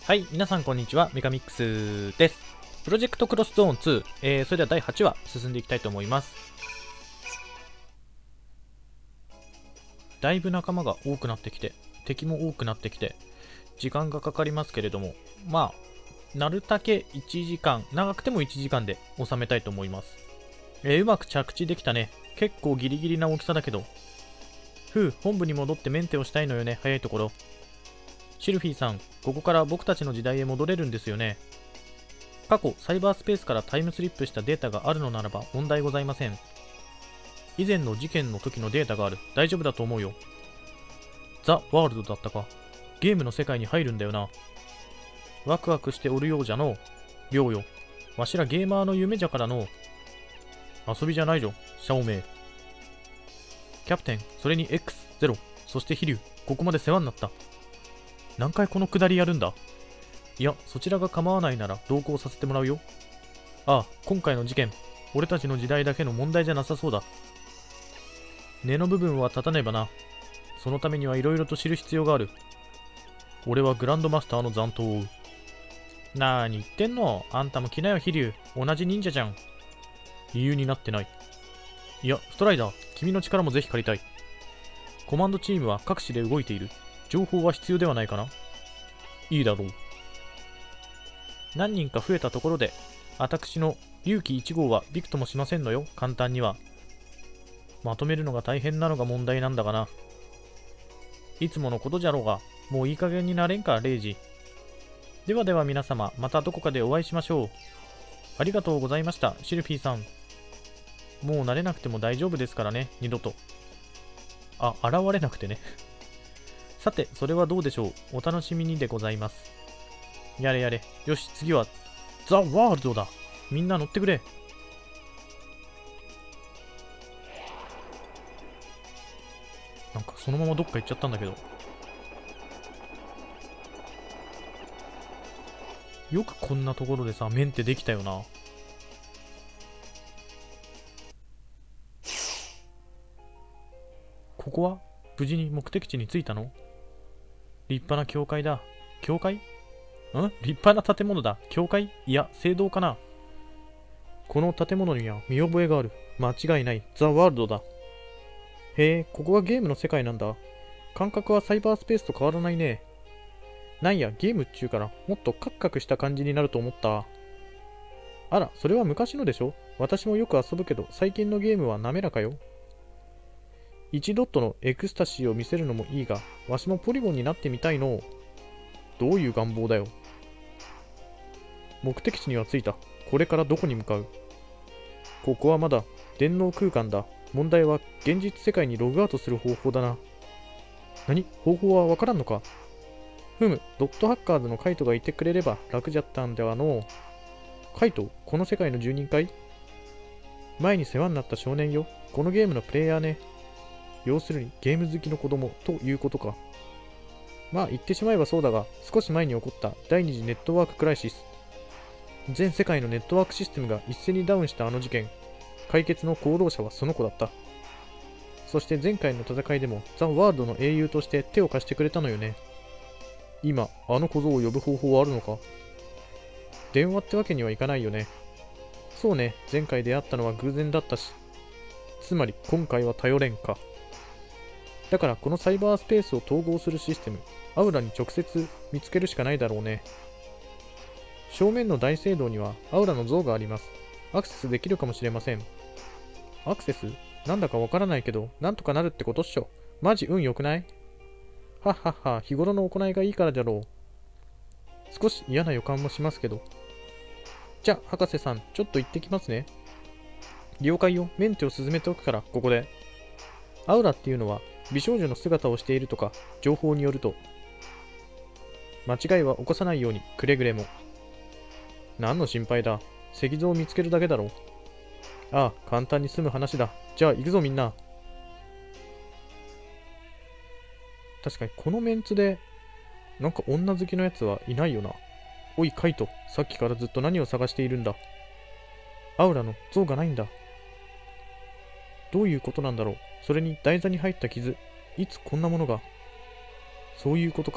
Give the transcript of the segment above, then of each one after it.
はい、皆さんこんにちは、メカミックスです。プロジェクトクロスゾーン2、それでは第8話進んでいきたいと思います。だいぶ仲間が多くなってきて、敵も多くなってきて、時間がかかりますけれども、まあ、なるだけ1時間、長くても1時間で収めたいと思います。うまく着地できたね。結構ギリギリな大きさだけど。本部に戻ってメンテをしたいのよね、早いところ。シルフィーさん、ここから僕たちの時代へ戻れるんですよね。過去、サイバースペースからタイムスリップしたデータがあるのならば問題ございません。以前の事件の時のデータがある。大丈夫だと思うよ。ザ・ワールドだったか。ゲームの世界に入るんだよな。ワクワクしておるようじゃの。りょうよ。わしらゲーマーの夢じゃからの。遊びじゃないじょ、シャオメイ。キャプテン、それに X、ゼロ、そして飛竜、ここまで世話になった。何回このくだりやるんだ？いや、そちらが構わないなら同行させてもらうよ。ああ、今回の事件、俺たちの時代だけの問題じゃなさそうだ。根の部分は立たねばな。そのためにはいろいろと知る必要がある。俺はグランドマスターの残党を追う。なーに言ってんの？あんたも来なよ、飛竜。同じ忍者じゃん。理由になってない。いや、ストライダー、君の力もぜひ借りたい。コマンドチームは各地で動いている。情報は必要ではないかな？いいだろう。何人か増えたところで、私の龍騎1号はびくともしませんのよ、簡単には。まとめるのが大変なのが問題なんだがな。いつものことじゃろうが、もういい加減になれんか、レイジ。ではでは皆様、またどこかでお会いしましょう。ありがとうございました、シルフィーさん。もう慣れなくても大丈夫ですからね、二度と。あ、現れなくてね。さて、それはどうでしょう。お楽しみにでございます。やれやれ。よし、次は、ザ・ワールドだ。みんな乗ってくれ。なんかそのままどっか行っちゃったんだけど。よくこんなところでさ、メンテできたよな。ここは無事に目的地に着いたの？立派な教会だ。教会？立派な建物だ。教会？いや、聖堂かな。この建物には見覚えがある。間違いない。ザ・ワールドだ。へえ、ここがゲームの世界なんだ。感覚はサイバースペースと変わらないね。なんや、ゲームっちゅうからもっとカクカクした感じになると思った。あら、それは昔のでしょ？私もよく遊ぶけど、最近のゲームは滑らかよ。1ドットのエクスタシーを見せるのもいいが、わしもポリゴンになってみたいの。どういう願望だよ。目的地には着いた。これからどこに向かう？ここはまだ電脳空間だ。問題は現実世界にログアウトする方法だな。何？方法はわからんのか？ドットハッカーズのカイトがいてくれれば楽じゃったんではのう。カイト？この世界の住人かい？前に世話になった少年よ。このゲームのプレイヤーね。要するにゲーム好きの子供ということか。まあ言ってしまえばそうだが、少し前に起こった第二次ネットワーククライシス。全世界のネットワークシステムが一斉にダウンしたあの事件。解決の功労者はその子だった。そして前回の戦いでもザ・ワールドの英雄として手を貸してくれたのよね。今、あの小僧を呼ぶ方法はあるのか？電話ってわけにはいかないよね。そうね、前回出会ったのは偶然だったし。つまり今回は頼れんか。だからこのサイバースペースを統合するシステム、アウラに直接見つけるしかないだろうね。正面の大聖堂にはアウラの像があります。アクセスできるかもしれません。アクセス？なんだかわからないけど、なんとかなるってことっしょ。マジ運良くない？はっはっは、日頃の行いがいいからじゃろう。少し嫌な予感もしますけど。じゃあ、博士さん、ちょっと行ってきますね。了解よ。メンテを進めておくから、ここで。アウラっていうのは、美少女の姿をしているとか、情報によると。間違いは起こさないように、くれぐれも。何の心配だ。石像を見つけるだけだろう。ああ、簡単に済む話だ。じゃあ行くぞみんな。確かにこのメンツで、なんか女好きのやつはいないよな。おいカイト、さっきからずっと何を探しているんだ。アウラの像がないんだ。どういうことなんだろう。それに台座に入った傷、いつこんなものが。そういうことか。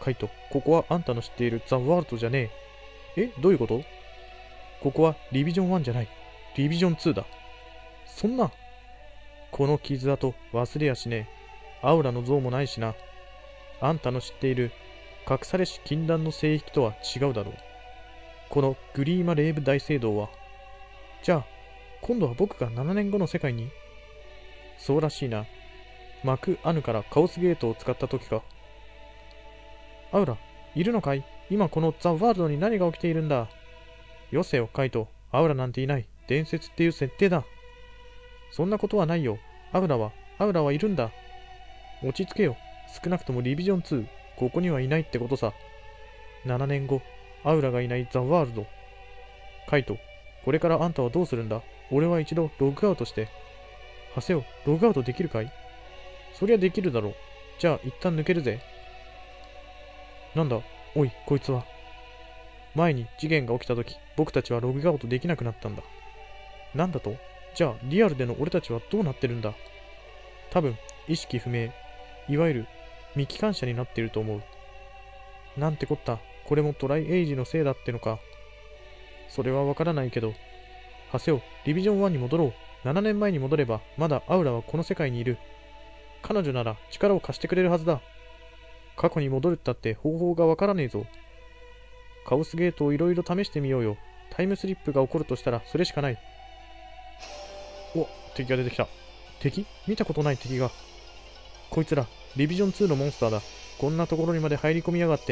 カイト、ここはあんたの知っているザ・ワールドじゃねえ。え、どういうこと？ここはリビジョン1じゃない。リビジョン2だ。そんな。この傷跡忘れやしねえ。アウラの像もないしな。あんたの知っている隠されし禁断の聖域とは違うだろう。このグリーマ・レーブ大聖堂は。じゃあ、今度は僕が7年後の世界に？そうらしいな。マク・アヌからカオスゲートを使った時か。アウラ、いるのかい？今このザ・ワールドに何が起きているんだ？よせよ、カイト。アウラなんていない。伝説っていう設定だ。そんなことはないよ。アウラはいるんだ。落ち着けよ。少なくともリビジョン2、ここにはいないってことさ。7年後、アウラがいないザ・ワールド。カイト、これからあんたはどうするんだ？俺は一度ログアウトして。ハセオ、ログアウトできるかい？そりゃできるだろう。じゃあ一旦抜けるぜ。なんだ、おい、こいつは。前に事件が起きた時、僕たちはログアウトできなくなったんだ。なんだと？じゃあリアルでの俺たちはどうなってるんだ？多分、意識不明。いわゆる未帰還者になっていると思う。なんてこった、これもトライエイジのせいだってのか。それはわからないけど。ハセオ、リビジョン1に戻ろう。7年前に戻れば、まだアウラはこの世界にいる。彼女なら力を貸してくれるはずだ。過去に戻るったって方法がわからねえぞ。カオスゲートをいろいろ試してみようよ。タイムスリップが起こるとしたらそれしかない。お、敵が出てきた。敵？見たことない敵が。こいつら、リビジョン2のモンスターだ。こんなところにまで入り込みやがって。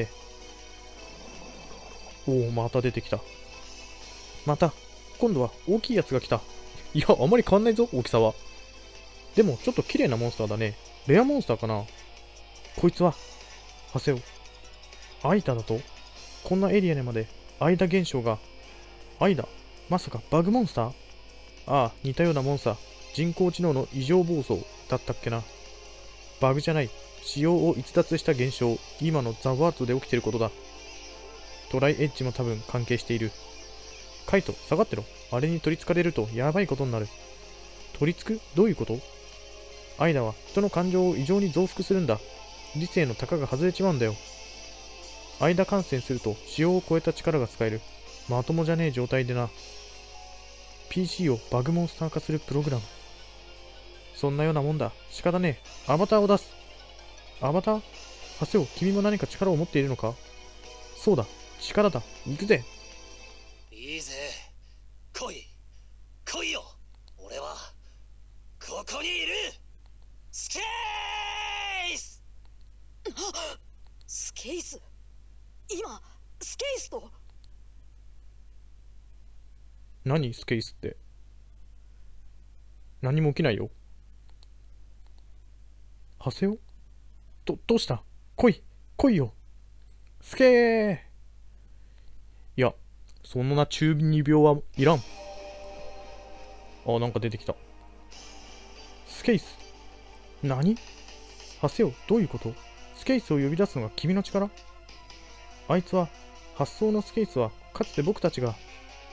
おお、また出てきた。また、今度は大きいやつが来た。いや、あまり変わんないぞ、大きさは。でも、ちょっと綺麗なモンスターだね。レアモンスターかな。こいつは、ハセオ。アイダだと？こんなエリアにまで、アイダ現象が。アイダ？まさかバグモンスター？ああ、似たようなモンスター。人工知能の異常暴走だったっけな。バグじゃない。仕様を逸脱した現象。今のザ・ワールドで起きてることだ。トライエッジも多分関係している。カイト、下がってろ。あれに取り憑かれるとやばいことになる。取り憑く？どういうこと？アイダは人の感情を異常に増幅するんだ。理性の高が外れちまうんだよ。アイダ感染すると仕様を超えた力が使える。まともじゃねえ状態でな。PC をバグモンスター化するプログラム。そんなようなもんだ。仕方ねえ。アバターを出す。アバター？ハセオ、君も何か力を持っているのか？そうだ、力だ。行くぜ。 いいぜ。来いよ。俺は、ここにいる。スケイス！ スケイス？今、スケイスと。 何スケイスって。何も起きないよ。ハセオ？どうした？来いよ。スケー！いや、そんな中二病はいらん。あ、なんか出てきた。スケイス。何？ハセオ、どういうこと？スケイスを呼び出すのが君の力？あいつは、発想のスケイスは、かつて僕たちが。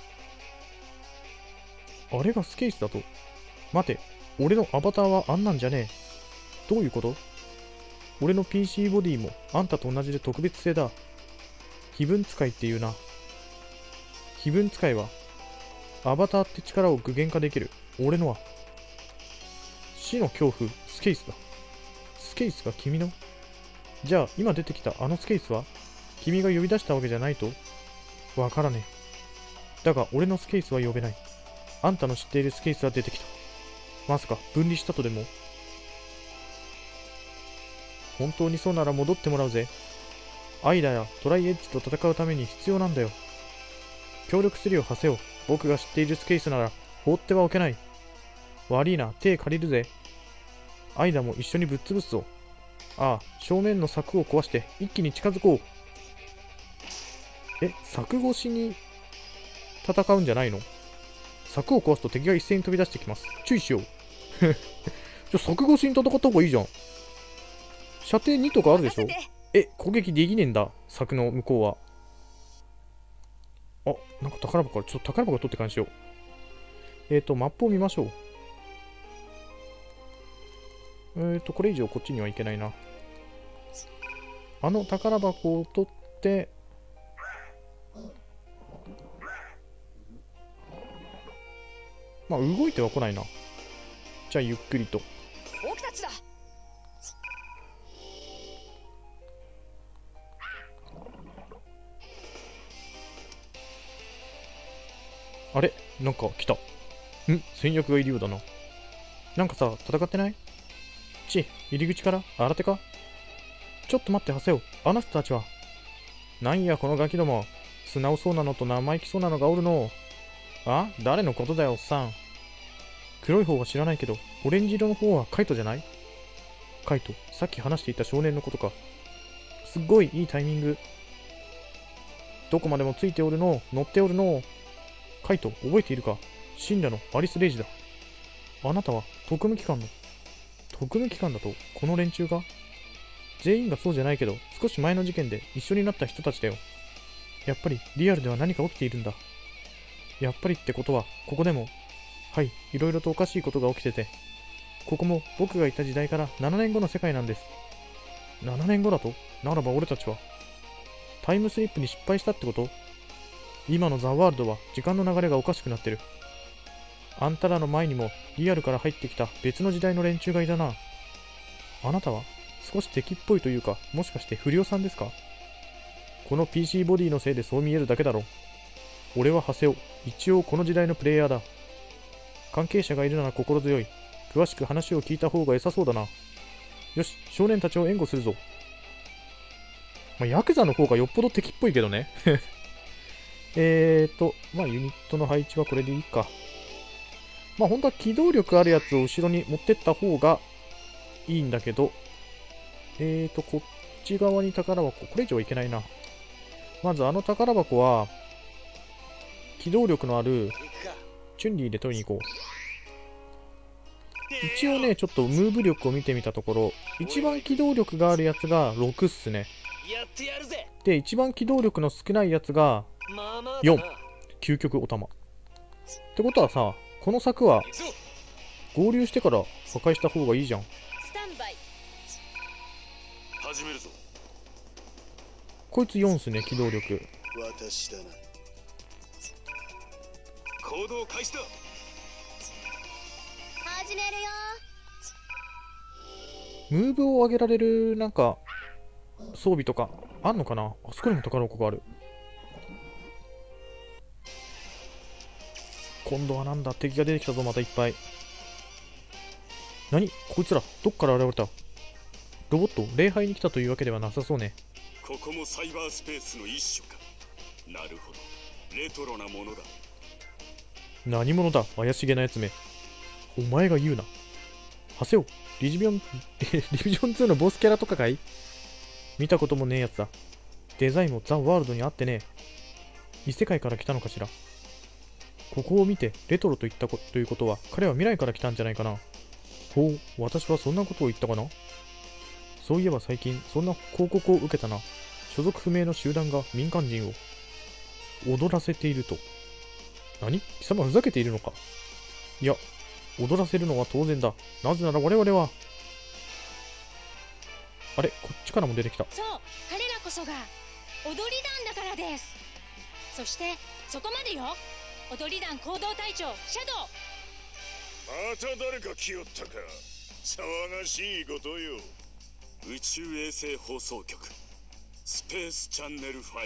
あれがスケイスだと？待て、俺のアバターはあんなんじゃねえ。どういうこと？俺の PC ボディもあんたと同じで特別性だ。非分使いっていうな。非分使いは、アバターって力を具現化できる。俺のは。死の恐怖、スケイスだ。スケイスが君の？じゃあ、今出てきたあのスケイスは？君が呼び出したわけじゃないと？わからねえ。だが、俺のスケイスは呼べない。あんたの知っているスケイスは出てきた。まさか、分離したとでも？本当にそうなら戻ってもらうぜ。アイダやトライエッジと戦うために必要なんだよ。協力するよ、ハセオ。僕が知っているスケイスなら放ってはおけない。悪いな、手借りるぜ。アイダも一緒にぶっ潰すぞ。ああ、正面の柵を壊して一気に近づこう。柵越しに戦うんじゃないの？柵を壊すと敵が一斉に飛び出してきます。注意しよう。柵越しに戦った方がいいじゃん。射程2とかあるでしょ？攻撃できねえんだ、柵の向こうは。あ、なんか宝箱から、ちょっと宝箱取って感じしよう。マップを見ましょう。これ以上こっちには行けないな。 あの宝箱を取って、まあ動いては来ないな。じゃあゆっくりと。 僕たちだ。 あれなんか来た。戦略がいるようだな。なんかさ、戦ってない？入り口から新手か？ちょっと待って、ハセオ。あの人たちは。なんや、このガキども。素直そうなのと生意気そうなのがおるの。あ？誰のことだよ、おっさん。黒い方は知らないけど、オレンジ色の方はカイトじゃない？カイト、さっき話していた少年のことか。すっごいいいタイミング。どこまでもついておるの、乗っておるの。カイト、覚えているか？信者のアリス・レイジだ。あなたは特務機関の。特務機関だと、この連中が？全員がそうじゃないけど、少し前の事件で一緒になった人たちだよ。やっぱりリアルでは何か起きているんだ。やっぱりってことは、ここでも、はい、いろいろとおかしいことが起きてて、ここも僕がいた時代から7年後の世界なんです。7年後だと？ならば俺たちは、タイムスリップに失敗したってこと？今のザ・ワールドは時間の流れがおかしくなってる。あんたらの前にもリアルから入ってきた別の時代の連中がいたな。あなたは少し敵っぽいというか、もしかして不良さんですか？この PC ボディのせいでそう見えるだけだろ。俺はハセオ、一応この時代のプレイヤーだ。関係者がいるなら心強い。詳しく話を聞いた方が良さそうだな。よし、少年たちを援護するぞ。まあ、ヤクザの方がよっぽど敵っぽいけどね。まあユニットの配置はこれでいいか。まあ本当は機動力あるやつを後ろに持ってった方がいいんだけど、こっち側に宝箱、これ以上はいけないな。まずあの宝箱は、機動力のあるチュンリーで取りに行こう。一応ね、ちょっとムーブ力を見てみたところ、一番機動力があるやつが6っすね。で、一番機動力の少ないやつが4。究極お玉。ってことはさ、この柵は合流してから破壊した方がいいじゃん。 スタンバイ。 始めるぞ。 こいつ4っすね、機動力。 私だな。行動開始だ。 始めるよ。 ムーブを上げられるなんか装備とかあんのかな。あそこにも宝箱がある。今度はなんだ、敵が出てきたぞ、またいっぱい。何こいつら、どっから現れた？ロボット、礼拝に来たというわけではなさそうね。 ここもサイバースペースの一種か。なるほど、レトロなものだ。 何者だ、怪しげなやつめ。お前が言うな。ハセオ、リビジョン2のボスキャラとかかい？見たこともねえやつだ。デザインもザ・ワールドにあってねえ。異世界から来たのかしら。ここを見てレトロと言ったということは、彼は未来から来たんじゃないかな。ほう、私はそんなことを言ったかな。そういえば最近、そんな広告を受けたな。所属不明の集団が民間人を踊らせていると。何？貴様ふざけているのか。いや、踊らせるのは当然だ。なぜなら我々は。あれ、こっちからも出てきた。 そう、彼らこそが踊り団だからです。そしてそこまでよ。踊り団行動隊長シャドウ。 また誰か来よったか。騒がしいことよ。宇宙衛星放送局スペースチャンネル5か。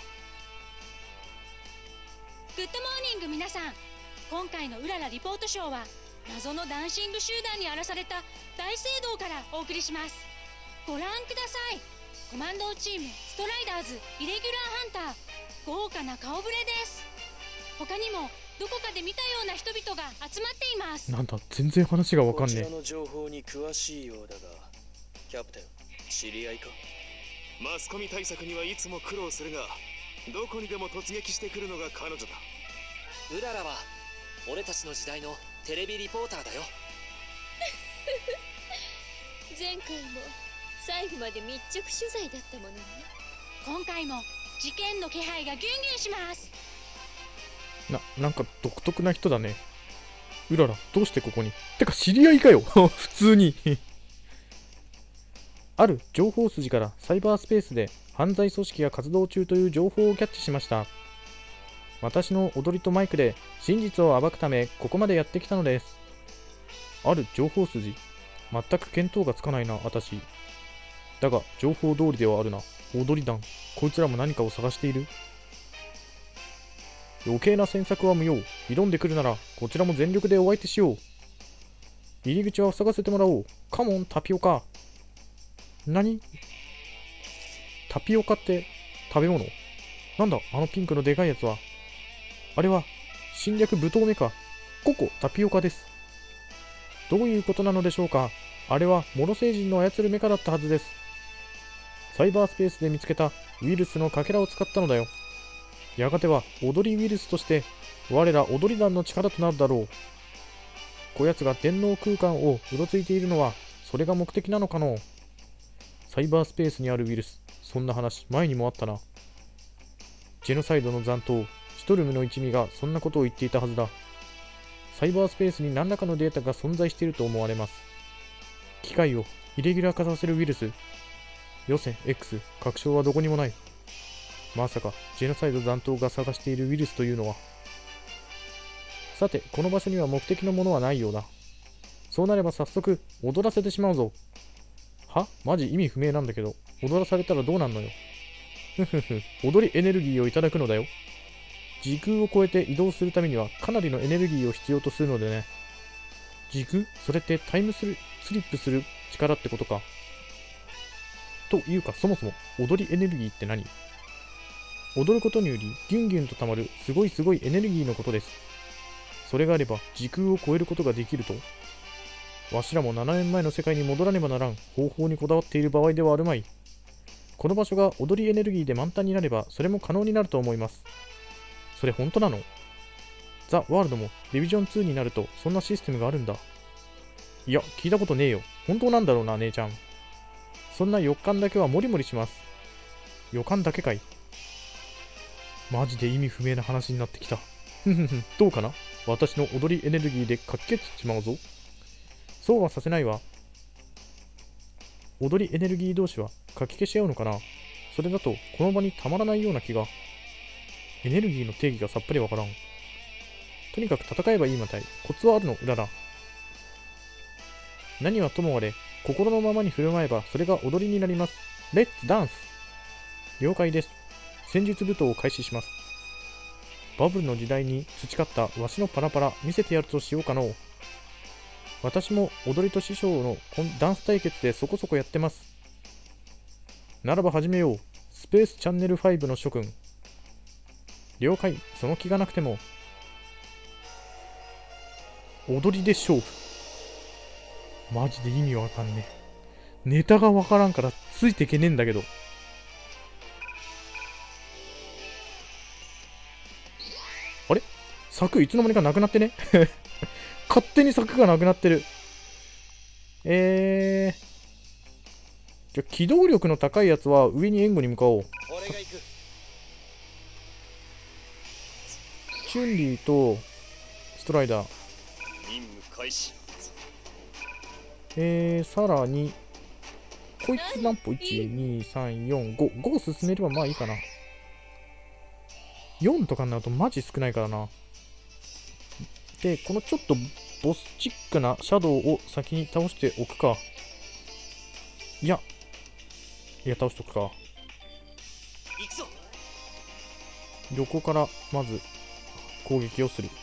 グッドモーニング皆さん。今回のうららリポートショーは謎のダンシング集団に荒らされた大聖堂からお送りします。ご覧ください。コマンドチームストライダーズイレギュラーハンター、豪華な顔ぶれです。他にもどこかで見たような人々が集まっています。 なんだ、全然話がわかんねえ。 こちらの情報に詳しいようだが、キャプテン、知り合いか？ マスコミ対策にはいつも苦労するが、どこにでも突撃してくるのが彼女だ。 うららは俺たちの時代のテレビリポーターだよ。 前回も最後まで密着取材だったものね。 今回も事件の気配がギュンギュンします。 なんか独特な人だね。うらら、どうしてここに？てか知り合いかよ。普通に。 ある情報筋からサイバースペースで犯罪組織が活動中という情報をキャッチしました。私の踊りとマイクで真実を暴くためここまでやってきたのです。ある情報筋、全く見当がつかないな、私。だが情報通りではあるな。踊り団、こいつらも何かを探している。余計な詮索は無用。挑んでくるならこちらも全力でお相手しよう。入り口は塞がせてもらおう。カモンタピオカ。何？タピオカって食べ物？なんだあのピンクのでかいやつは。あれは侵略舞踏メカ、ココタピオカです。どういうことなのでしょうか。あれはモロ星人の操るメカだったはずです。サイバースペースで見つけたウイルスのかけらを使ったのだよ。やがては踊りウイルスとして我ら踊り団の力となるだろう。こやつが電脳空間をうろついているのはそれが目的なのかの。サイバースペースにあるウイルス、そんな話前にもあったな。ジェノサイドの残党シュトルムの一味がそんなことを言っていたはずだ。サイバースペースに何らかのデータが存在していると思われます。機械をイレギュラー化させるウイルス。よせ X、 確証はどこにもない。まさかジェノサイド残党が探しているウイルスというのは。さてこの場所には目的のものはないようだ。そうなれば早速踊らせてしまうぞ。は？マジ意味不明なんだけど、踊らされたらどうなんのよ。ふふふ、踊りエネルギーをいただくのだよ。時空を超えて移動するためにはかなりのエネルギーを必要とするのでね。時空？それってタイムスリップする力ってことか。というかそもそも踊りエネルギーって何？踊ることによりギュンギュンとたまるすごいエネルギーのことです。それがあれば時空を超えることができると。わしらも7年前の世界に戻らねばならん方法にこだわっている場合ではあるまい。この場所が踊りエネルギーで満タンになればそれも可能になると思います。それ本当なの？ザ・ワールドもディビジョン2になるとそんなシステムがあるんだ。いや聞いたことねえよ。本当なんだろうな姉ちゃん。そんな予感だけはモリモリします。予感だけかい。マジで意味不明な話になってきた。ふんふんふん、どうかな？私の踊りエネルギーでかき消してしまうぞ。そうはさせないわ。踊りエネルギー同士はかき消し合うのかな？それだとこの場にたまらないような気が。エネルギーの定義がさっぱりわからん。とにかく戦えばいいみたい。コツはあるの、うらら。何はともあれ、心のままに振る舞えばそれが踊りになります。レッツダンス。了解です。戦術舞踏を開始します。バブルの時代に培ったわしのパラパラ見せてやるとしようかのう。私も踊りと師匠のダンス対決でそこそこやってます。ならば始めよう。スペースチャンネル5の諸君。了解、その気がなくても。踊りで勝負。マジで意味わかんねえ。ネタがわからんからついてけねえんだけど。あれ？柵いつの間にかなくなってね。勝手に柵がなくなってる。じゃあ機動力の高いやつは上に援護に向かおう。チュンリーとストライダー。 任務開始。 さらにこいつ何歩？ 1、2、3、4、5。5進めればまあいいかな。4とかになるとマジ少ないからな。で、このちょっとボスチックなシャドウを先に倒しておくか。いや、倒しとくか。横からまず攻撃をする。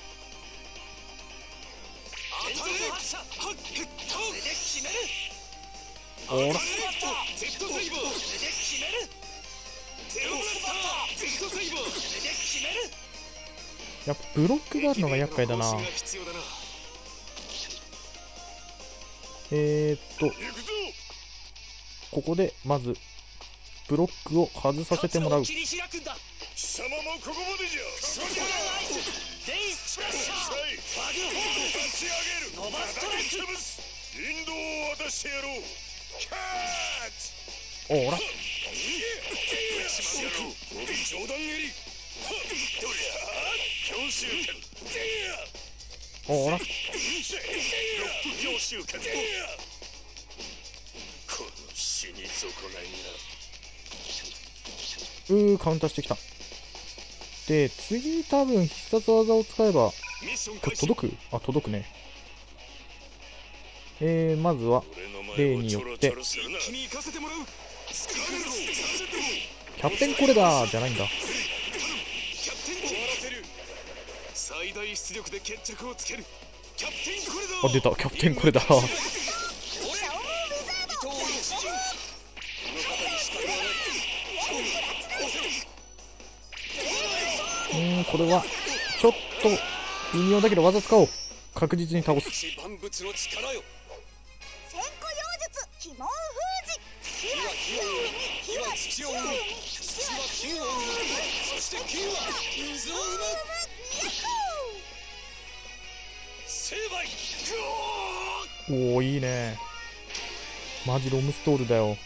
おら。やっぱブロックがあるのが厄介だな。ここでまずブロックを外させてもらう。 貴様もここまでじゃ。インドを渡してやろう。 おら。 冗談蹴り。強襲剣。 おら。 ロック強襲剣。この死に損ないカウンターしてきた。で、次多分必殺技を使えば、 な。ミッションこれ開始。 届く？あ、届くね。まずは、 俺の前例をちょによってろちょろするな。一気に行かせてもらう。使えるぞ。 キャプテンコレダーじゃないんだ。 キャプテン終わらせる。最大出力で決着をつける。キャプテンコレダー。 あ、出た、キャプテンコレダー。これは、ちょっと、微妙だけど技使おう。確実に倒す。 一万物の力よ。 千個妖術鬼門封じ。 火は土を生む。土は金を生む。そして金は水を生む。成敗。 おお、いいね。マジロムストールだよ。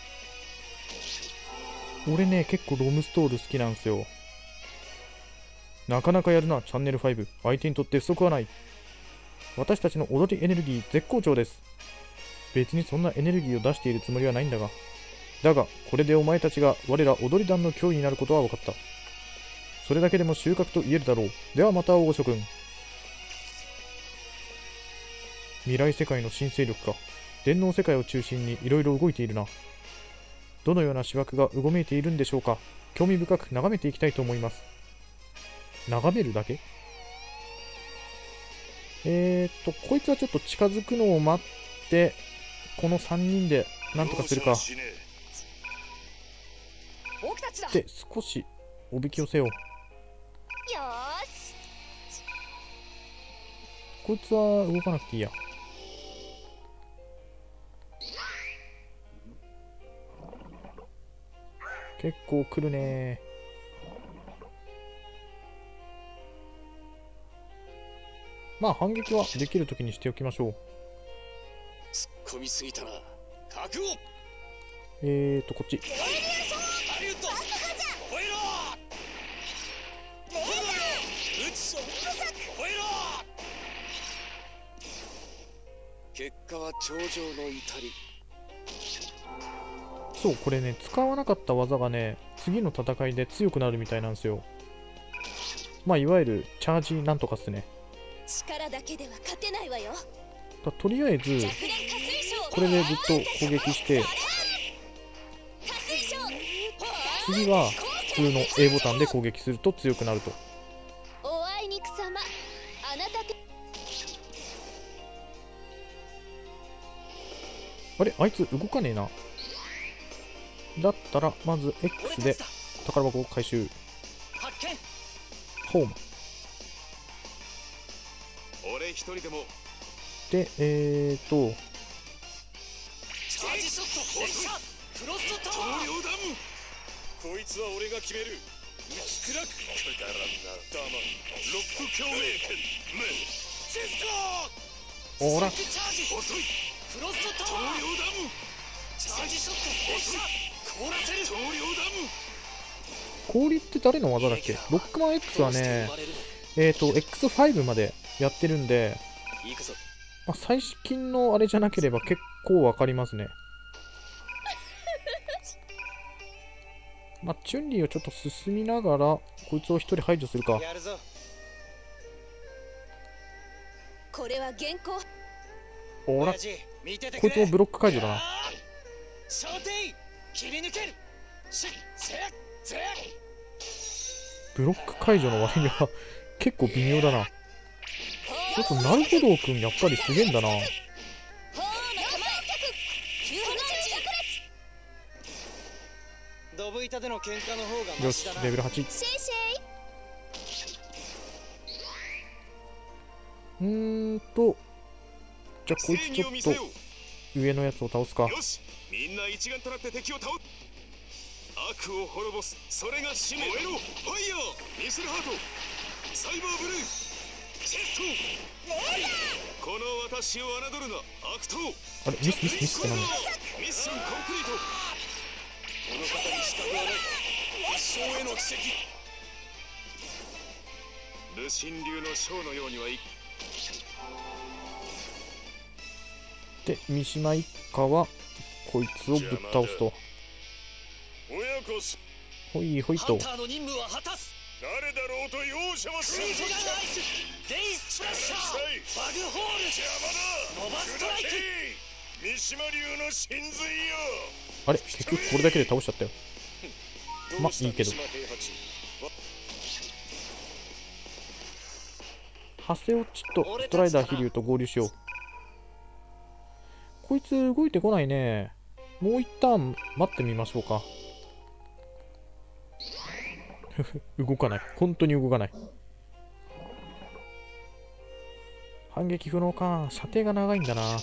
俺ね、結構ロムストール好きなんですよ。なかなかやるな、チャンネル5。相手にとって不足はない。私たちの踊りエネルギー絶好調です。別にそんなエネルギーを出しているつもりはないんだが。これでお前たちが我ら踊り団の脅威になることは分かった。それだけでも収穫と言えるだろう。ではまた大御所君。未来世界の新勢力か。電脳世界を中心にいろいろ動いているな。どのような思惑がうごめいているんでしょうか。興味深く眺めていきたいと思います。眺めるだけ？こいつはちょっと近づくのを待って、この3人でなんとかするか。 僕たちだ。 で、少しおびき寄せよう。 よーし。 こいつは動かなくていいや。結構来るね。まあ反撃はできるときにしておきましょう。 突っ込みすぎたな。覚悟。 こっち。 ハリウッド。吠えろ。撃つ。吠えろ。結果は頂上の至り。 そう、これね、使わなかった技がね、次の戦いで強くなるみたいなんですよ。まあ、いわゆるチャージなんとかっすね。 力だけでは勝てないわよ。 とりあえず、これでずっと攻撃して、次は普通の A ボタンで攻撃すると強くなると。 おあいにくさま、あなたあれ、あいつ動かねえな。だったら、まず X で宝箱を回収。ホーム。 俺一人でも。 で、 チャージショット。クロストタワー。投ダム。こいつは俺が決める。打ち砕く。くだらんな。ダマ。ロック共鳴剣。シフト。 おら。 チャージ。遅い。クロストタワー。投ダム。チャージショット。遅い。凍らせる。投ダム。 氷って誰の技だっけ？ロックマン X はね、X5 までやってるんで、まあ、最近のあれじゃなければ結構わかりますね。まあ、チュンリーをちょっと進みながら、こいつを一人排除するか。 これは原稿。 おら、こいつもブロック解除だな。ブロック解除の割には結構微妙だな。ちょっとなるほどくんやっぱりすげえんだな。 ドブ板での喧嘩の方がよしマシだな。 レベル8。 シェイシじゃあこいつちょっと上のやつを倒すか。 よし、みんな一丸となって敵を倒す。悪を滅ぼす、それが使命。燃えろ、ファイヤー、ミスルハート、サイバーブルー、チェスト、この私を侮るな、悪党。 あれ、ミスって何？ ミッションコンプリート。この方に資格はない。一生への奇跡。ルシン流のショーのようにはいで、三島一家はこいつをぶっ倒すと。 親こそほいほいと。 ハンターの任務は果たす。 誰だろうと容赦はする。 シートガンアイスデイスプラッシャーバグホール邪魔だ。 ノバストライク。 三島流の真髄よ。 あれ結局これだけで倒しちゃったよ。まあいいけど。ハセオッチとストライダー飛竜と合流しよう。こいつ動いてこないね。もう一旦待ってみましょうか。動かない。本当に動かない。反撃不能か。射程が長いんだな。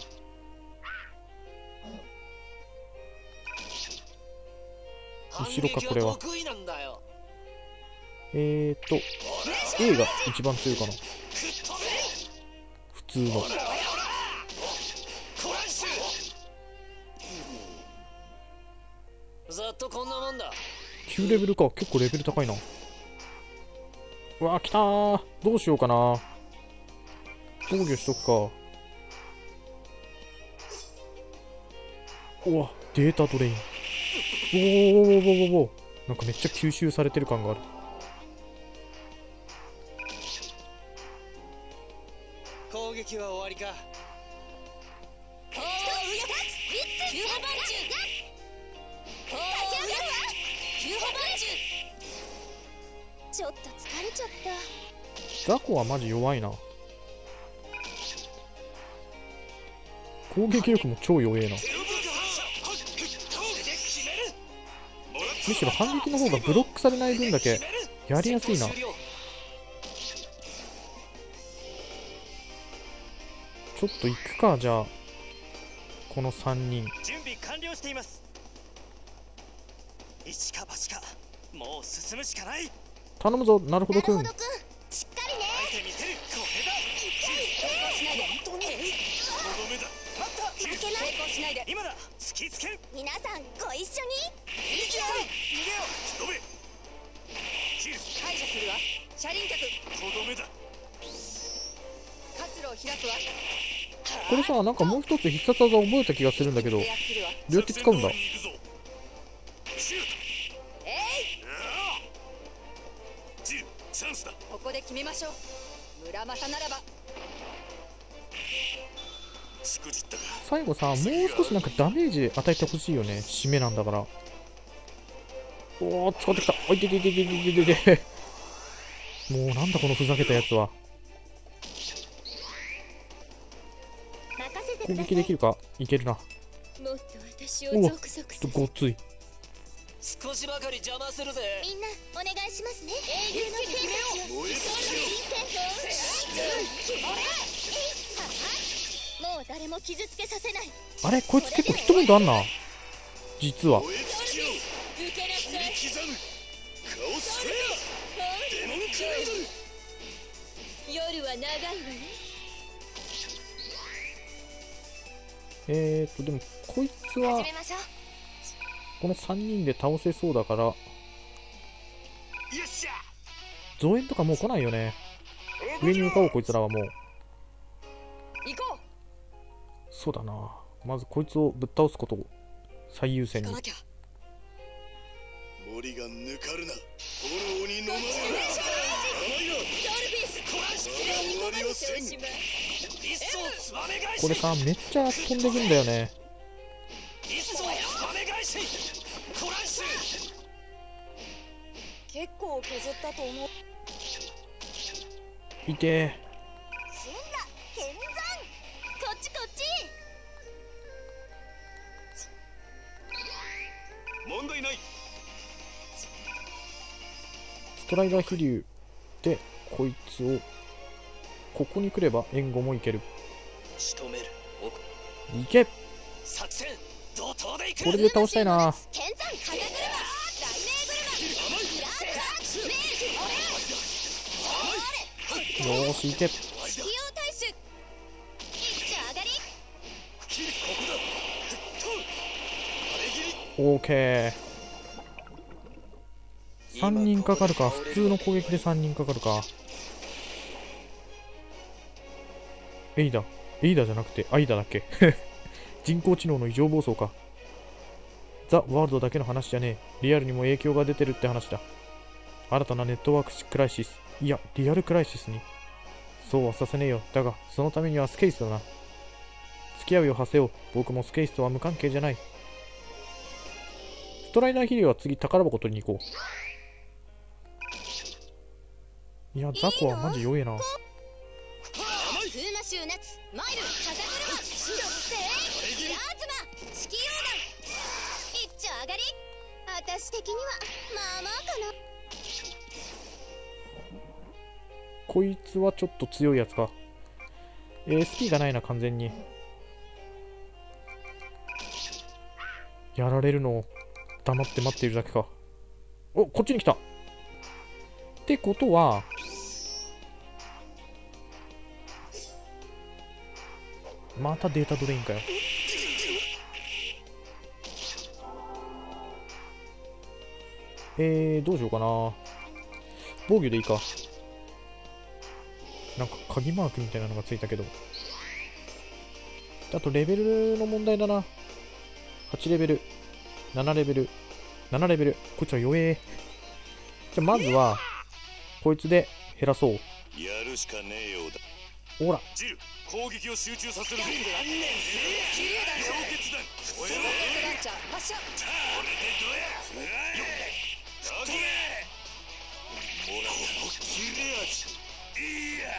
後ろかこれは。A が一番強いかな。普通の。 ざっとこんなもんだ。 9レベルか。結構レベル高いな。うわ来たー。どうしようかな。防御しとくか。うわデータトレイン。おおなんかめっちゃ吸収されてる感がある。 攻撃は終わりか。 ちょっと疲れちゃった。 ザコはマジ弱いな。攻撃力も超弱えな。むしろ反撃の方がブロックされない分だけやりやすいな。ちょっと行くか。じゃあこの3人準備完了しています。一か八か、もう進むしかない。 頼むぞなるほどくん。 しっかりね。 相手見せる。これだ。本当に。とどめだ。待った。 負けない。成功しないで。 今だ。突きつける。 皆さんご一緒に。 逃げよう。とどめ。切る。 排除するわ。車輪脚。 とどめだ。 活路を開くわ。 これさなんかもう一つ必殺技覚えた気がするんだけど、どうやって使うんだ。 チャンスだ。 ここで決めましょう。村正ならば。 しくじったか。 最後さもう少しなんかダメージ与えてほしいよね。締めなんだから。おお使ってきた。おいててててててて。もうなんだこのふざけたやつは。攻撃できるか。いけるな。 もっと私をおおゾクゾクちょっとごっつい。 少しばかり邪魔するぜ。 みんなお願いしますね。英雄の天使を。 燃え尽もう誰も傷つけさせない。 あれこいつ結構ヒットポイントあんな実は。 燃え尽きよう。 受けなさい。 刻む。顔スクエア。デモンクレイドル。 夜は長いわね。 でもこいつは始めましょう。 この3人で倒せそうだから。 よっしゃ。 増援とかもう来ないよね。上に向かおうこいつらはもう。 行こそうだな。まずこいつをぶっ倒すことを最優先に。 きゃ。 森が抜かるな。炎に飲まれる。終わりはせん。 一層つばめ返し。 これさめっちゃ飛んでくんだよね。 一層つばめ返し。コラッシュ。 結構削ったと思う。 いてー。 神羅剣山。こっちこっち。 問題ない。 ストライダー飛竜でこいつをここに来れば援護もいける。 仕留める。 いけ。 作戦怒涛でいく。 これで倒したいな。 剣山風車。雷車。 よーしいけ。 地球大衆。一丁上がり。 オーケー。3人かかるか。普通の攻撃で3人かかるか。エイダじゃなくてアイダだっけ。人工知能の異常暴走か。 ザ・ワールドだけの話じゃねえ。リアルにも影響が出てるって話だ。新たなネットワーククライシス、いやリアルクライシスに。そうはさせねえよ。だがそのためにはスケイスだな。付き合うよハセオ。僕もスケイスとは無関係じゃない。ストライダーヒリは次宝箱取りに行こう。いやザコはマジ弱えな。 フーマシューナツマイル風車シロセイラーズマ式溶岩一丁上がり。私的にはまあまあかな。 こいつはちょっと強いやつか。SP がないな完全に。やられるのを黙って待っているだけか。お、こっちに来た。ってことはまたデータドレインかよ。どうしようかな。防御でいいか。なんか鍵マークみたいなのがついたけど。あとレベルの問題だな。8レベル、7レベル、7レベル。こいつは弱え。じゃあまずはこいつで減らそう。 やるしかねえようだ。 ほらジル、攻撃を集中させる。氷結弾燃えろ。 ランチャー発射。 これでどや。投げほら切れ味。いや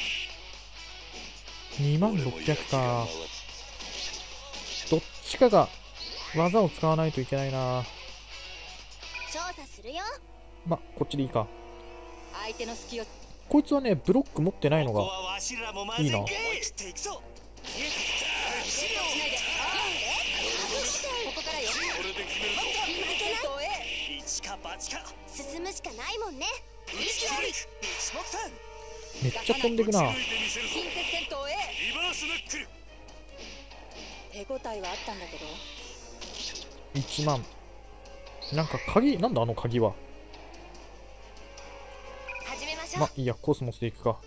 2600か。どっちかが技を使わないといけないな。 調査するよ。 ま、こっちでいいか。 相手の隙をこいつはねブロック持ってないのがいいな。 ここからよ。 これで決めるぞ。 戦闘へ。 一か八か。 進むしかないもんね。 めっちゃ飛んでくな。 近鉄戦闘へ。 リバースナックル。 手応えはあったんだけど。 1万。なんか鍵、なんだあの鍵は。 始めましょう。 ま、いいや、コスモスで行くか。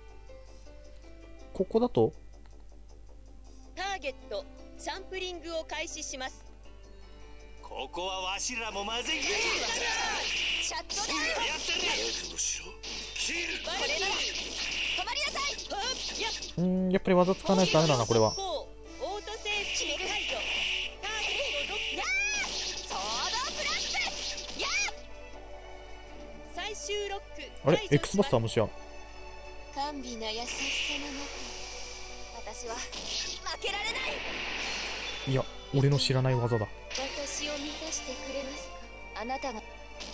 ここだとターゲットサンプリングを開始します。 ここはわしらも混ぜシャットダウン。 やったね。早くしろ。キル。 これなら止まりなさい。 やっぱり技使わないとダメだな、これは。 オートセーフ決める解除。ターゲットをドック。やーソードプラップ。やー最終ロック。 あれ X バスターもしや。 甘美な優しさの中、私は負けられない。 いや、俺の知らない技だ。 私を満たしてくれますか。あなたが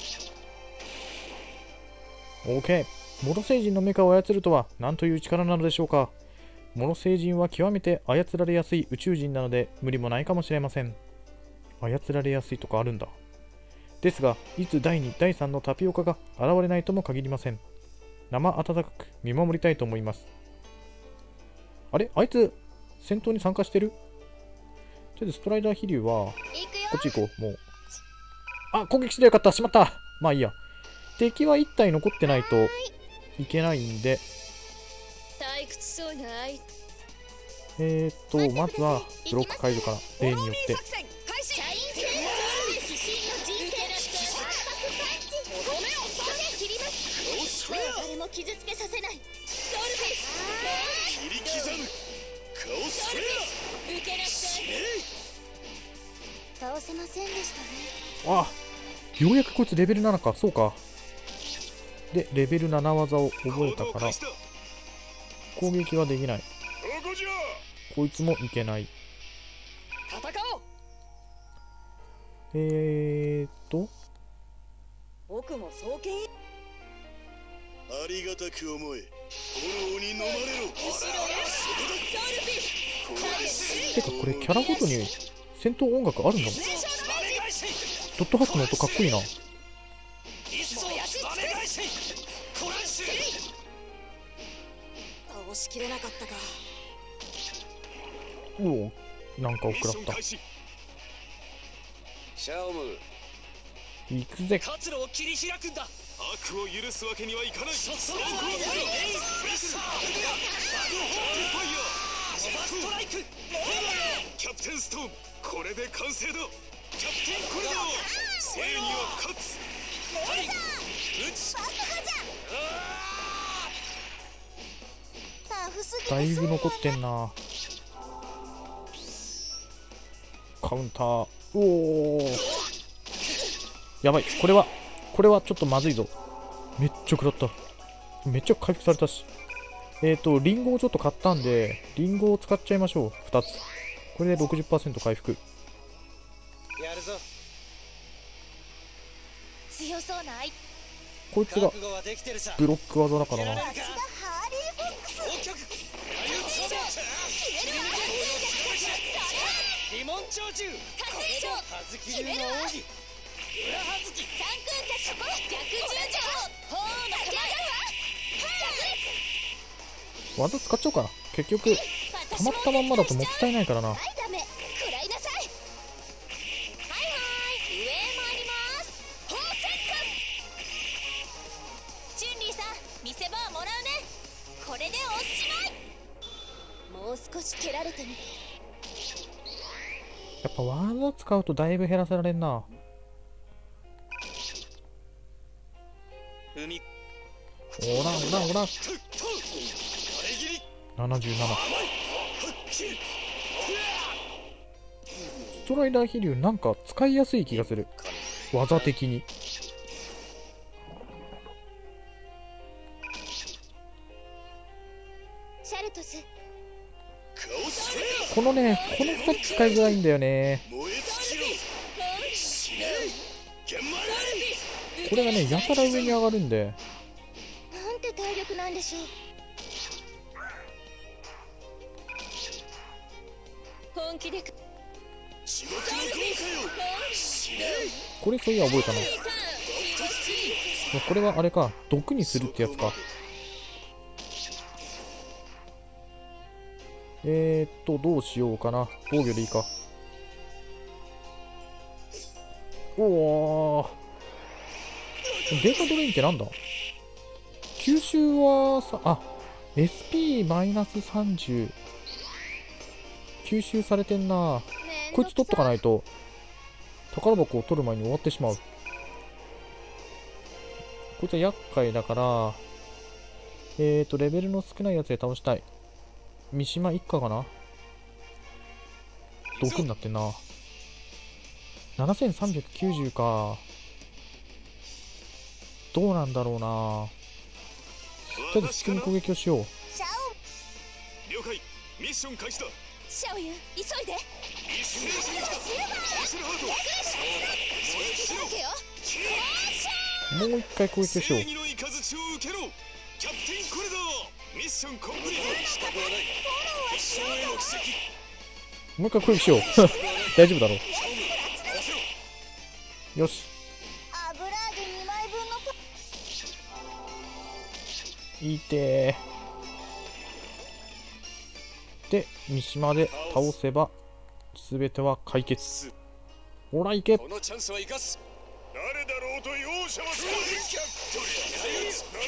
OK。モロ星人のメカを操るとは何という力なのでしょうか。モロ星人は極めて操られやすい宇宙人なので無理もないかもしれません。操られやすいとかあるんだ。ですが、いつ第2、第3のタピオカが現れないとも限りません。生温かく見守りたいと思います。あれあいつ戦闘に参加してる？とりあえずストライダー飛竜はこっち行こう。もうあ、攻撃してよかった。しまった。まあいいや。敵は1体残ってないといけないんで、 退屈そうな相まずはブロック解除から例によって。 誰も傷つけさせない。ソウルフェイス切り刻む。カオスフェア。 受けなさい。 倒せませんでしたね。 あ、ようやくこいつレベル7か。そうか。でレベル7技を覚えたから攻撃はできない。 ここじゃ。 こいつもいけない。 戦おう。僕も双剣。 ありがたく思え。炎に飲まれろ。 てかこれキャラごとに戦闘音楽あるんだもん。ドットハックの音かっこいいな。 倒しきれなかったか。 おお、なんか食らった。 シャオム、 行くぜ。 活路を切り開くんだ。 悪を許すわけにはいかない。 そこはフェイスバグファイヤーストライク。 キャプテンストーン、これで完成だ。 キャプテンコリドー正義は勝つ。はい打ち爆破じゃタフすぎてだいぶ残ってんな。カウンター。おお、やばい。これはちょっとまずいぞ。めっちゃ食らった。めっちゃ回復されたし。リンゴをちょっと買ったんで、リンゴを使っちゃいましょう。2つ。これで 60% 回復。 やるぞ。 強そうな相手。 こいつが覚悟はできてるさ。 ブロック技だからな。 私がハーリー・フォックス。 王脚リモン長寿滑水賞はずき流の奥義裏はずき三空キャッチ逆十条炎の構え技使っちゃおうかな。結局溜まったまんまだともったいないからな。 はいダメ食らいなさい。はいはい上へ参ります放線下。チュンリーさん見せ場はもらうね。これでおしまい。もう少し蹴られてみて。 やっぱ技使うとだいぶ減らせられんな。 海おらんおらんおらん。 あれぎり 77。ストライダー飛竜なんか使いやすい気がする。技的に。 シャルトス顔すけこの2つ使いづらいんだよね。 燃え尽きろ死ね玄米これがねやたら上に上がるんで。 なんて体力なんでしょう。本気で地獄の豪華よ死ねこれそういや覚えたな。これはあれか、毒にするってやつか。どうしようかな。防御でいいか。おお。データドレインってなんだ？吸収はさ、あ、SP-30。吸収されてんな。こいつ取っとかないと、宝箱を取る前に終わってしまう。こいつは厄介だから、レベルの少ないやつで倒したい。三島一家かな？毒になってんな。7390か。どうなんだろうな。とりあえず普通に攻撃をしよう。 シャ了解ミッション開始だシャオユ急いで。 一斉に来たミスルハートもう一回攻撃をしよう。 正義の雷を受けろキャプテンコリドーミッションコンプリート仕方ない決勝への奇跡もう一回攻撃しよう。大丈夫だろう。よし。 油揚げ2枚分のいいてー。で、三島で倒せば全ては解決。ほら行け。 このチャンスは生かす誰だろうと容赦はしないとりあえず立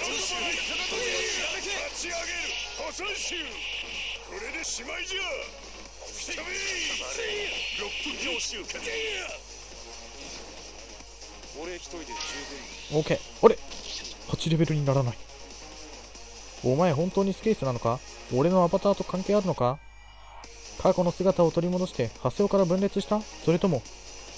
ち上げる破産衆これでしまいじゃくたびロック教習か俺一人で十分 OK。あれ ?8 レベルにならない。お前本当にスケースなのか？俺のアバターと関係あるのか？過去の姿を取り戻してハセオから分裂した？それとも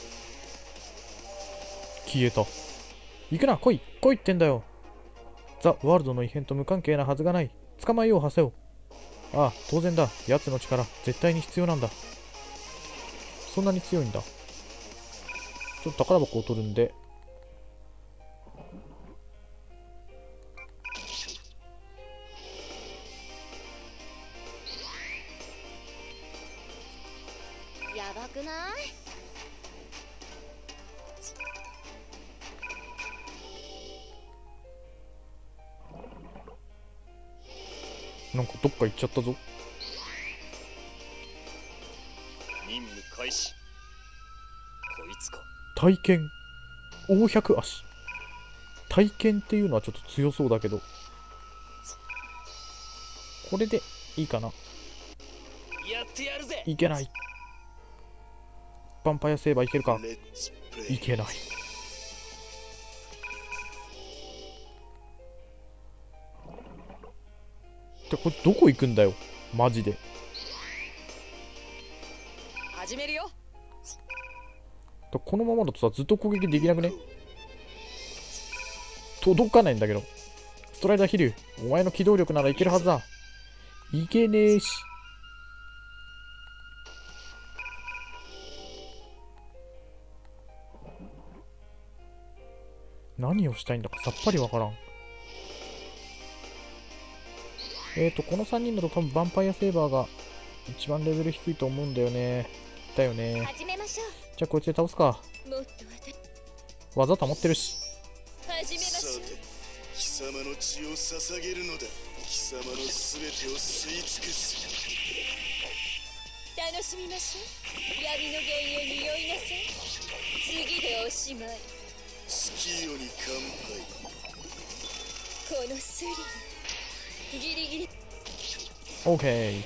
消えた。行くな、来いってんだよ。ザ・ワールドの異変と無関係なはずがない。捕まえよう、ハセオ。ああ、当然だ。奴の力、絶対に必要なんだ。そんなに強いんだ。ちょっと宝箱を取るんで。 やばくない？ なんかどっか行っちゃったぞ。 任務開始こいつか体験大百足。体験っていうのはちょっと強そうだけど、これでいいかな。 やってやるぜ。 いけない。 ヴァンパイアセーバーいけるか。 レッツプレイ。 いけない。でこれどこ行くんだよマジで。 始めるよ。 このままだとさずっと攻撃できなくね。届かないんだけど。ストライダー飛竜、お前の機動力ならいけるはずだ。いけねえし。何をしたいんだかさっぱりわからん。この3人だと多分ヴァンパイアセーバーが一番レベル低いと思うんだよね。だよね。 始めましょじゃあこいつで倒すか。 う。もっと技保ってるし。 始めましょう。 さて、貴様の血を捧げるのだ。貴様のすべてを吸い尽くす。 楽しみましょう。闇の原野に酔いなさい。次でおしまい。 スキーオに乾杯。 このスリル、ギリギリ。 オーケー。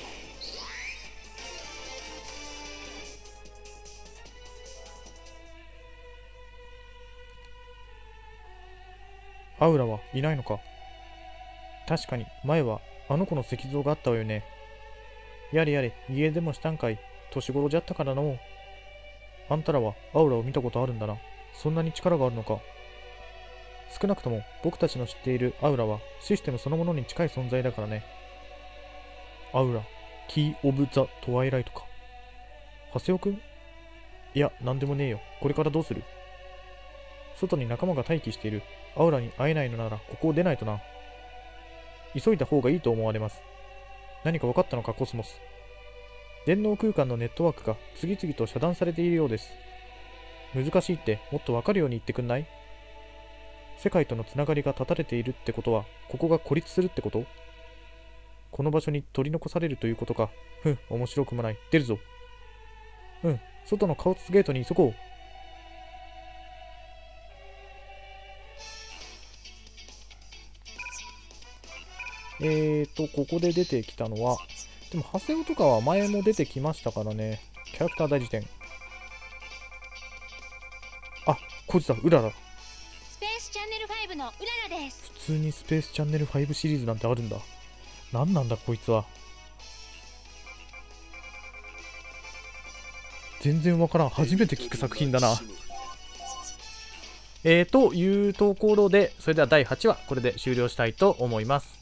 アウラはいないのか。確かに前はあの子の石像があったわよね。やれやれ、家でもしたんかい。年頃じゃったからの。あんたらはアウラを見たことあるんだな。そんなに力があるのか。少なくとも僕たちの知っているアウラはシステムそのものに近い存在だからね。アウラ、キー・オブ・ザ・トワイライトか。ハセオくん？いや、なんでもねえよ。これからどうする？外に仲間が待機している。アウラに会えないのならここを出ないとな。急いだ方がいいと思われます。何か分かったのか、コスモス。電脳空間のネットワークが次々と遮断されているようです。難しいってもっと分かるように言ってくんない？世界とのつながりが断たれているってことは、ここが孤立するってこと？この場所に取り残されるということか。面白くもない。出るぞ。外のカオスゲートに急ごう。ここで出てきたのは、でも、ハセオとかは前も出てきましたからね。キャラクター大辞典。あ、こいつだ、うらら。 スペースチャンネル5のうららです。 普通にスペースチャンネル5シリーズなんてあるんだ。なんなんだ、こいつは。全然わからん。初めて聞く作品だな。というところで、それでは第8話、これで終了したいと思います。